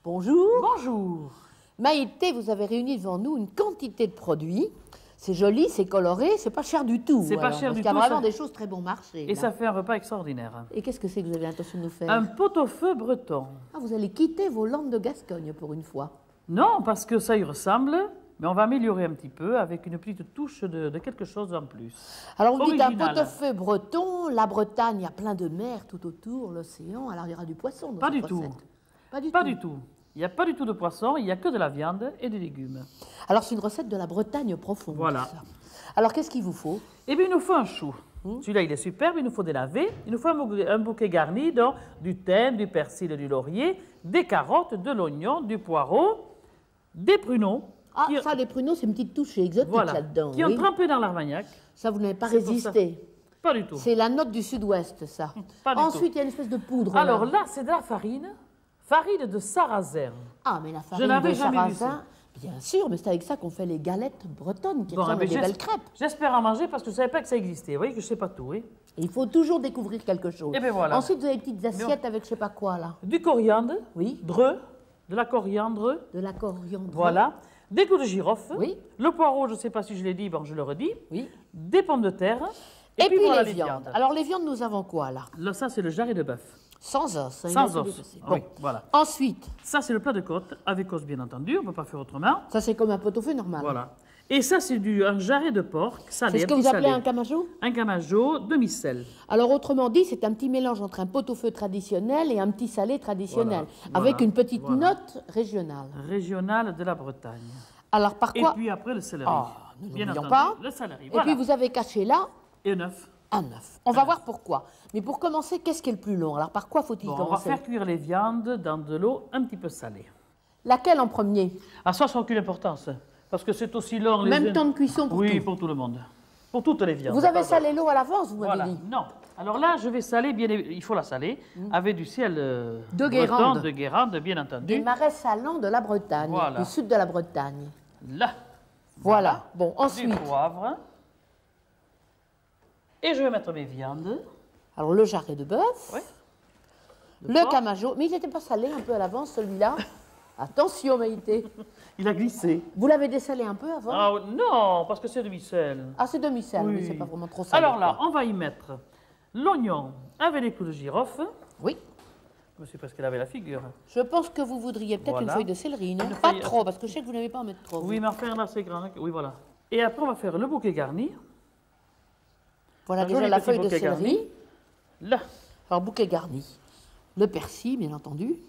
Bonjour. Bonjour. Maïté, vous avez réuni devant nous une quantité de produits. C'est joli, c'est coloré, c'est pas cher du tout. C'est pas cher du tout. Il y a vraiment des choses très bon marché. Et ça fait un repas extraordinaire. Et qu'est-ce que c'est que vous avez l'intention de nous faire? Un pot-au-feu breton. Ah, vous allez quitter vos landes de Gascogne pour une fois. Non, parce que ça y ressemble, mais on va améliorer un petit peu avec une petite touche de quelque chose en plus. Alors vous dites un Original. pot-au-feu breton, la Bretagne, il y a plein de mers tout autour, l'océan, alors il y aura du poisson dans Pas cette du tout. recette. Pas du Pas tout. du tout. Il n'y a pas du tout de poisson, il n'y a que de la viande et des légumes. Alors c'est une recette de la Bretagne profonde. Voilà. Ça. Alors qu'est-ce qu'il vous faut? Eh bien, il nous faut un chou. Celui-là, il est superbe, il nous faut délaver. Il nous faut un bouquet garni donc, du thym, du persil et du laurier, des carottes, de l'oignon, du poireau, des pruneaux. Ah, ça, les pruneaux, c'est une petite touche exotique Voilà, là-dedans. qui ont oui. trempé dans l'armagnac. Ça, vous n'avez pas C'est pour résisté. Pas du tout. C'est la note du sud-ouest, ça. Pas du Ensuite, tout. il y a une espèce de poudre. Alors là, c'est de la farine de sarrasin. Ah, mais la Je farine n'avais de jamais vu sarrasin, bien sûr, mais c'est avec ça qu'on fait les galettes bretonnes, qui Bon, ressemblent eh à bien, des belles crêpes. J'espère en manger parce que je ne savais pas que ça existait. Vous voyez que je ne sais pas tout. Oui. Et il faut toujours découvrir quelque chose. Eh bien, voilà. Ensuite, vous avez des petites assiettes avec je sais pas quoi, là. Du coriandre, Oui, de la coriandre, de la coriandre. voilà. Des clous de girofle, Oui. le poireau, je ne sais pas si je l'ai dit, bon, je le redis, Oui. des pommes de terre, Et puis voilà les viandes. Alors, les viandes, nous avons quoi, là? Là, ça, c'est le jarret de bœuf. Sans os. hein, il Sans a été os. dépassé. Oui, voilà. Ensuite, Ça, c'est le plat de côte, avec os, bien entendu, on ne peut pas faire autrement. ça, c'est comme un pot-au-feu normal. Voilà. Et ça, c'est un jarret de porc salé. C'est ce que un petit vous appelez salé. un camajo? Un camajo, demi-sel. Alors, autrement dit, c'est un petit mélange entre un pot-au-feu traditionnel et un petit salé traditionnel, Voilà, avec voilà, une petite voilà. note régionale. Régional de la Bretagne. Alors, par Et quoi? puis après, le céleri. Ah, nous bien n'oublions entendu, pas. le céleri, Et voilà. puis, vous avez caché là Et un œuf. un œuf. On va voir pourquoi. Mais pour commencer, qu'est-ce qui est le plus long? Alors, par quoi faut-il Bon, on va commencer? faire cuire les viandes dans de l'eau un petit peu salée. Laquelle en premier? Ah, ça n'a aucune importance, parce que c'est aussi long. Les Même temps de cuisson pour Oui, tout. pour tout le monde. Pour toutes les viandes. Vous avez Pardon. salé l'eau à l'avance, vous m'avez Voilà. dit? Non. Alors là, je vais saler, il faut la saler, avec du ciel De breton, Guérande. de Guérande, bien Des entendu. marais salants de la Bretagne, Voilà. du sud de la Bretagne. Là, Voilà. Bon, du ensuite, poivre. Et je vais mettre mes viandes. alors le jarret de bœuf, Oui. le porc. camajo. Mais il n'était pas salé un peu à l'avance, celui-là? Attention, Maïté. Il a glissé. Vous l'avez dessalé un peu avant? Ah non, parce que c'est demi-sel. Ah, c'est demi-sel, Oui. mais c'est pas vraiment trop salé. Alors là, quoi. on va y mettre l'oignon avec les clous de girofle. Oui. Je me suis presque lavé la figure. Je pense que vous voudriez peut-être une Voilà. feuille de céleri, non? Une Pas feuille- trop, parce que je sais que vous n'aimez pas en mettre trop. Oui, mais enfin, là, c'est grand. Oui, voilà. Et après, on va faire le bouquet garni. Voilà Un déjà joli la petit feuille de bouquet céleri. garni. Là. Alors, bouquet garni. Le persil, bien entendu. Vous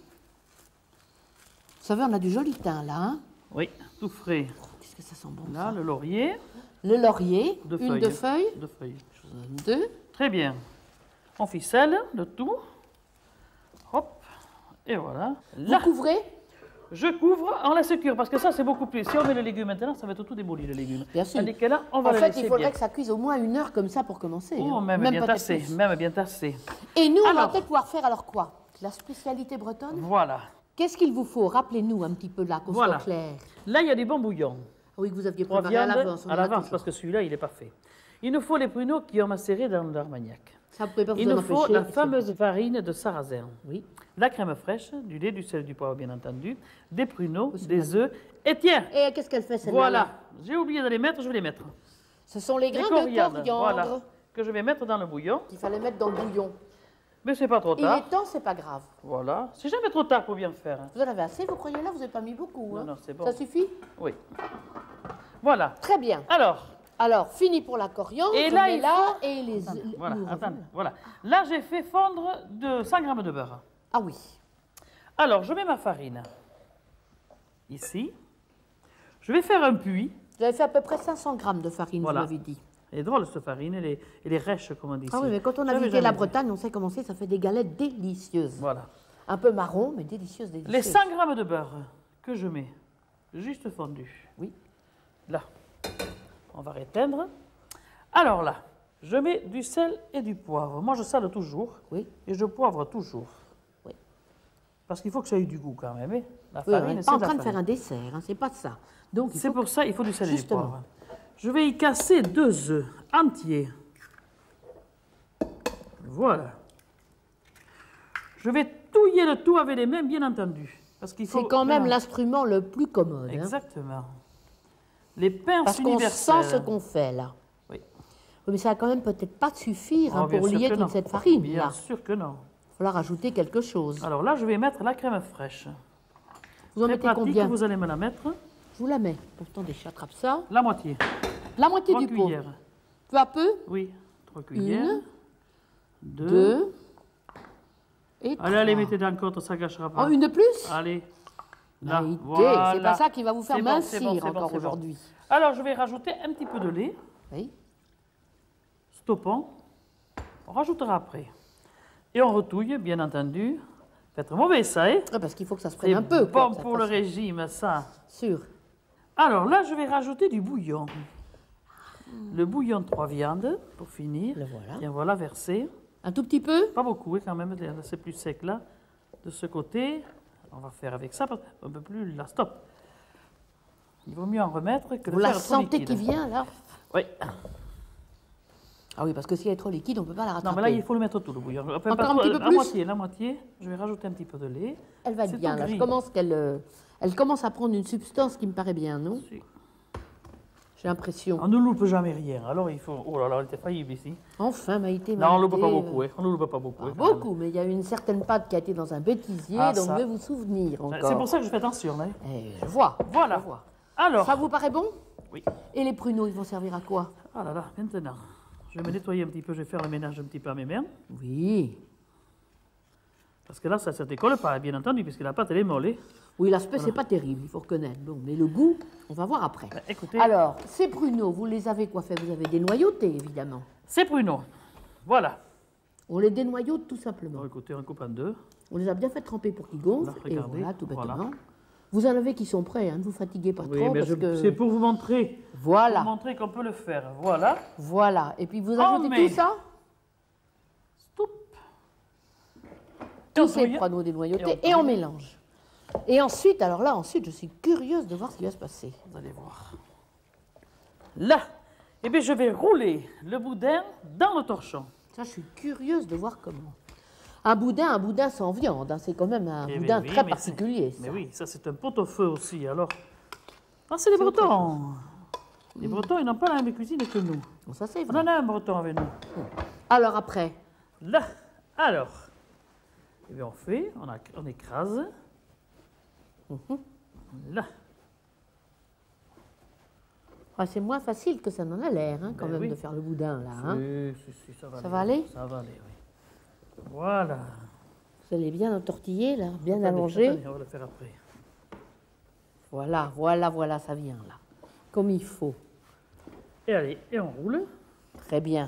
savez, on a du joli thym, là. Hein? Oui, tout frais. Qu'est-ce que ça sent bon, Là, ça. le laurier. Le laurier, Deux une feuilles. de feuilles. Deux feuilles. Je vous en donne deux. Très bien. On ficelle le tout. Hop. Et voilà. Là, Vous couvrez? je couvre, on laisse cuire, parce que ça, c'est beaucoup plus. Si on met le légume maintenant, ça va être tout démoli, le légume. Bien sûr. Tandis que là, on va En le fait, laisser il faudrait bien. que ça cuise au moins 1 heure comme ça pour commencer. Oh, hein. même bien peut-être tassé, plus. même bien tassé. Et nous, on va Alors. peut-être pouvoir faire alors quoi? La spécialité bretonne? Voilà. Qu'est-ce qu'il vous faut? Rappelez-nous un petit peu là, qu'on Voilà. soit clair. Là, il y a des bons bouillons. Oui, que vous aviez Trois préparé à viandes l'avance. on à en a l'avance, toujours. parce que celui-là, il est parfait. Il nous faut les pruneaux qui ont macéré dans l'armagnac. Ça, vous pouvez pas vous Il en nous faut empêcher, la c'est- fameuse farine de sarrasin. Oui. La crème fraîche, du lait, du sel, du poivre, bien entendu, des pruneaux, c'est des œufs. Et tiens, Et qu'est-ce qu'elle fait, celle-là? voilà, là j'ai oublié de les mettre, je vais les mettre. Ce sont les Les grains de coriandres, coriandre voilà, que je vais mettre dans le bouillon. qu'il fallait mettre dans le bouillon. Mais c'est pas trop Il tard. est temps, c'est pas grave. Voilà, c'est jamais trop tard pour bien faire. Hein. Vous en avez assez, vous croyez là? Vous n'avez pas mis beaucoup. Non, hein. non, c'est bon. Ça suffit? Oui. Voilà. Très bien. Alors, fini pour la coriandre. Et je là, mets il là et les... Voilà, nous attendez, revenons. voilà. Là, j'ai fait fondre de 100 g de beurre. Ah oui. Alors, je mets ma farine ici. Je vais faire un puits. Vous avez fait à peu près 500 grammes de farine, Voilà. vous m'avez dit. Elle est drôle, cette farine, elle est rêche, comme on dit Ah ici. oui, mais quand on a J'avais visité la jamais vu. Bretagne, on sait comment c'est, ça fait des galettes délicieuses. Voilà. Un peu marron, mais délicieuses, délicieuses. Les 100 g de beurre que je mets, juste fondu. Oui. Là. On va réteindre. Alors là, je mets du sel et du poivre. Moi, je sale toujours Oui. et je poivre toujours. Oui. Parce qu'il faut que ça ait du goût quand même. Hein. La Oui, on farine, n'est c'est pas en de la train de faire farine. un dessert, hein, c'est pas ça. Donc, il C'est faut pour ça qu'il faut du sel et du Justement. poivre. Je vais y casser 2 œufs entiers. Voilà. Je vais touiller le tout avec les mains, bien entendu. Parce qu'il faut... C'est quand même voilà. l'instrument le plus commode. Hein, Exactement. Les pinces parce qu'on universelles. sent ce qu'on fait là. Oui. Oui, mais ça va quand même peut-être pas suffire hein, Oh, bien pour sûr lier que toute non. cette farine Bien là. sûr que non. Il va falloir ajouter quelque chose. Alors là, je vais mettre la crème fraîche. Vous en Très mettez pratique, combien? vous allez me la mettre. Je vous la mets. Attendez, j'attrape ça. La moitié. La moitié 3 du pot. cuillères. Peu à peu. Oui, 3 cuillères. 2. 2 et 3. Allez, mettez dans le compte, ça ne gâchera pas. Oh, une de plus? Allez. Là, Maïté, voilà. c'est pas ça qui va vous faire C'est bon, mincir c'est bon, c'est bon, encore c'est bon. aujourd'hui. Alors, je vais rajouter un petit peu de lait. Oui. Stoppons. On rajoutera après. Et on retouille, bien entendu. Faites mauvais, ça, hein? Ah, parce qu'il faut que ça se C'est prenne un peu. quoi, bon ça pour le fasse- régime, ça. Sûr. Alors là, je vais rajouter du bouillon. Le bouillon de 3 viandes, pour finir. Le voilà. Et voilà, versé. Un tout petit peu? Pas beaucoup, hein, quand même. C'est plus sec, là. De ce côté. On va faire avec ça, parce qu'on ne peut plus la stop. Il vaut mieux en remettre que Vous le la faire trop sentez liquide. qui vient là? Oui. Ah oui, parce que si elle est trop liquide, on ne peut pas la rattraper. Non, mais là, il faut le mettre tout, le bouillon. Enfin, Encore pas un trop, petit peu la plus moitié, la moitié. Je vais rajouter un petit peu de lait. Elle va C'est être bien tout là. gris. Je commence elle commence à prendre une substance qui me paraît bien, non? Si. J'ai l'impression. On ne loupe jamais rien. Alors, il faut... Oh là là, elle était faillible ici. Enfin, Maïté, Non, on ne loupe Maïté, pas beaucoup. Hein. On ne loupe pas beaucoup. pas hein, quand même. beaucoup, mais il y a eu une certaine pâte qui a été dans un bêtisier, Ah, dont ça. vous devez vous souvenir encore. C'est pour ça que je fais attention. Hein. Je vois. Voilà. je vois. Alors, Ça vous paraît bon? oui. Et les pruneaux, ils vont servir à quoi? Ah là là, maintenant, je vais me nettoyer un petit peu, je vais faire le ménage un petit peu à mes mains. Oui. Parce que là, ça ne décolle pas, bien entendu, puisque la pâte, elle est molle. Hein. Oui, l'aspect, c'est pas terrible, il faut reconnaître. Bon, mais le goût, on va voir après. Ben, écoutez, Alors, ces pruneaux, vous les avez quoi fait? Vous avez dénoyautés, évidemment. c'est pruneaux. Voilà. On les dénoyaute tout simplement. Bon, écoutez, on coupe en deux. On les a bien fait tremper pour qu'ils gonflent. Là, Et regardez, voilà, tout bêtement. voilà. Vous en avez qui sont prêts, hein, ne vous fatiguez pas Oui, trop. mais parce que... c'est pour vous montrer. Voilà, Pour montrer qu'on peut le faire. Voilà. voilà. Et puis vous Oh, ajoutez mais- tout ça, Stop. tous on ces touille. pruneaux dénoyautés, Et et on on touille. mélange. Et ensuite, alors là, ensuite, je suis curieuse de voir ce qui va se passer. Vous allez voir. Là, eh bien, je vais rouler le boudin dans le torchon. Ça, je suis curieuse de voir comment. Un boudin sans viande, hein, c'est quand même un Eh boudin oui, très mais particulier. Mais ça. oui, ça c'est un pot-au-feu aussi, alors. Ah, c'est les C'est autre Bretons. Les Bretons, ils n'ont pas la même cuisine que nous. Bon, ça, c'est On vrai. en a un Breton avec nous. Alors après, Là, alors, eh bien, on écrase. Là, ah, c'est moins facile que ça n'en a l'air, hein, quand Ben même, oui. de faire le boudin, là. Hein. si, ça va Ça va aller? Ça va aller, oui. Voilà. Vous allez bien entortiller, là, bien Attendez, allongé. attendez, on va le faire après. Voilà, voilà, voilà, ça vient, là. Comme il faut. Et allez, et on roule. Très bien.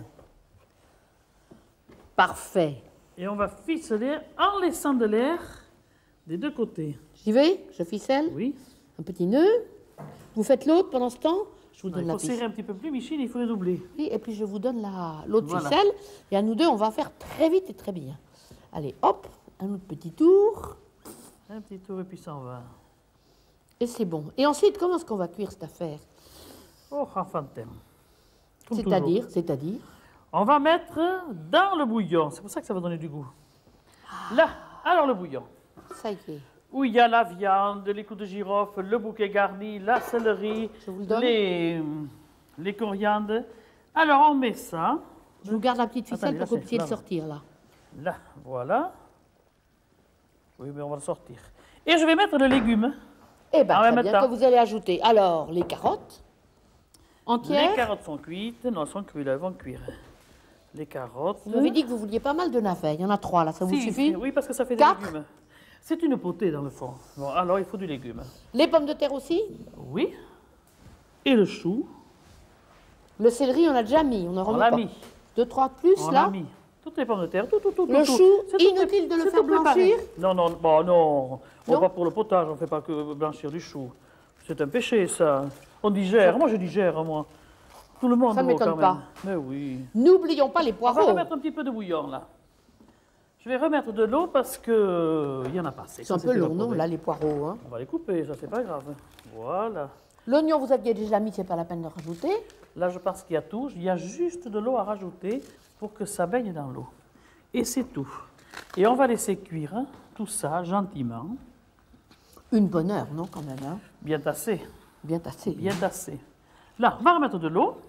Parfait. Et on va ficeler en laissant de l'air des deux côtés. J'y vais? Je ficelle? Oui. Un petit nœud. Vous faites l'autre pendant ce temps? Je vous Non, donne il la faut serrer ficelle. un petit peu plus, Michel, il faut les doubler. Oui, et puis je vous donne l'autre Voilà. ficelle. Et à nous deux, on va faire très vite et très bien. Allez, hop, un autre petit tour. Un petit tour et puis ça en va. Et c'est bon. Et ensuite, comment est-ce qu'on va cuire cette affaire? Oh, enfantin. Comme C'est-à-dire On va mettre dans le bouillon. C'est pour ça que ça va donner du goût. Là, alors le bouillon. Ça y est. Où il y a la viande, les clous de girofle, le bouquet garni, la céleri, Je vous le donne. les coriandres. Alors on met ça. Je vous garde la petite ficelle Attendez, pour que vous là, puissiez c'est le là. sortir, là. Là, voilà. Oui, mais on va le sortir. Et je vais mettre le légume. Eh bien, En très même bien, temps. que vous allez ajouter. Alors, les carottes entières. Les carottes sont cuites. Non, elles sont cuites, là, elles vont cuire. Les carottes. Vous m'avez dit que vous vouliez pas mal de navets. Il y en a 3, là. Ça vous Si, suffit? oui, parce que ça fait des 4? légumes. C'est une potée dans le fond. Bon, alors il faut du légume. Les pommes de terre aussi? Oui. Et le chou, Le céleri, on a déjà mis. On en on remet l'a pas. mis. 2, 3 de plus, On là. l'a mis. Toutes les pommes de terre, tout. Le chou, C'est tout inutile de le c'est faire tout préparé. blanchir? Non, bon, non. Non Pas pour le potage, on ne fait pas que blanchir du chou. C'est un péché, ça. On digère. Moi, je digère, moi. Tout le monde Ça ne doit, m'étonne quand pas. même. Mais oui. N'oublions pas les On va poireaux. remettre un petit peu de bouillon, là. Je vais remettre de l'eau parce que il y en a pas assez. C'est un Ça, peu c'était long, la non, pauvre. là, les poireaux. Hein. On va les couper, ça, c'est pas grave. Voilà. L'oignon, vous aviez déjà mis, c'est pas la peine de rajouter. Là, je pense qu'il y a tout. Il y a juste de l'eau à rajouter pour que ça baigne dans l'eau. Et c'est tout. Et on va laisser cuire tout ça gentiment. Une bonne heure, non, quand même, hein? Bien tassé. Bien tassé. Bien tassé. Là, on va remettre de l'eau.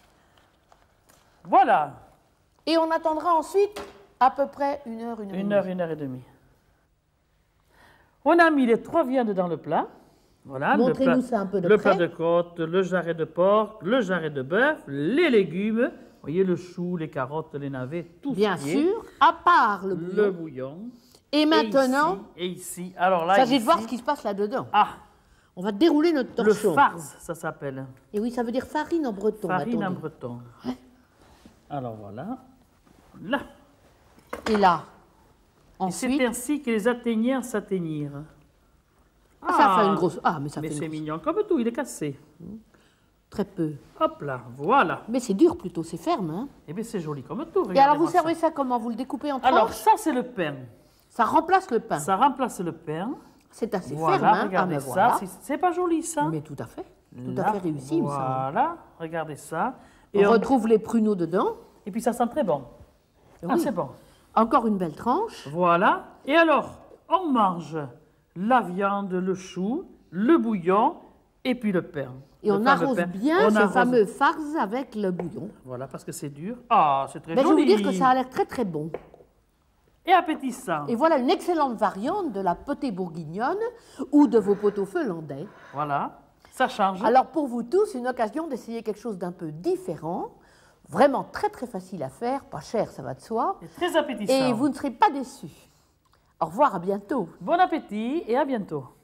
Voilà. Et on attendra ensuite à peu près une heure et demie. On a mis les 3 viandes dans le plat. Voilà. Montrez-nous ça un peu de le près. plat de côte, le jarret de porc, le jarret de bœuf, les légumes. Vous voyez le chou, les carottes, les navets, tout Bien ce qui est. sûr, à part le bouillon. Le bouillon. Et maintenant, Et ici. Alors là, il s'agit de ici- voir ce qui se passe là-dedans. Ah, On va dérouler notre le torchon. farce, ça s'appelle. Et oui, ça veut dire farine en breton. Farine m'a-t-on en dit. breton. Ouais. Alors voilà. Là. Et là, Et c'est ensuite, ainsi que les Athéniens s'atteignirent. ça fait une grosse... Ah, mais ça Mais fait c'est une grosse... mignon, comme tout, il est cassé. Très peu. Hop là, voilà. Mais c'est dur plutôt, c'est ferme. Hein. Eh bien, c'est joli comme tout. Et alors, vous regardez-moi servez ça comment? Vous le découpez en ça. Alors, tranches? ça, c'est le pain. Ça remplace le pain. Ça remplace le pain. C'est assez Voilà, ferme. Hein. regardez mais ça. voilà. C'est pas joli, ça? Mais tout à fait. Tout Là, à fait réussi, il me semble. Voilà, regardez ça. On retrouve les pruneaux dedans. Et puis, ça sent très bon. Ah, Oui. c'est bon. Encore une belle tranche. Voilà. Et alors, on mange la viande, le chou, le bouillon et puis le pain. Et Le on fameux arrose pain. bien On ce arrose- fameux farce avec le bouillon. Voilà, parce que c'est dur. Ah, c'est très Mais je vais joli. vous dire que ça a l'air très très bon. Et appétissant. Et voilà une excellente variante de la potée bourguignonne ou de vos pot-au-feu landais. Voilà, ça change. Alors pour vous tous, une occasion d'essayer quelque chose d'un peu différent, vraiment très très facile à faire, pas cher, ça va de soi, Et très appétissant. et vous ne serez pas déçus. Au revoir, à bientôt. Bon appétit et à bientôt.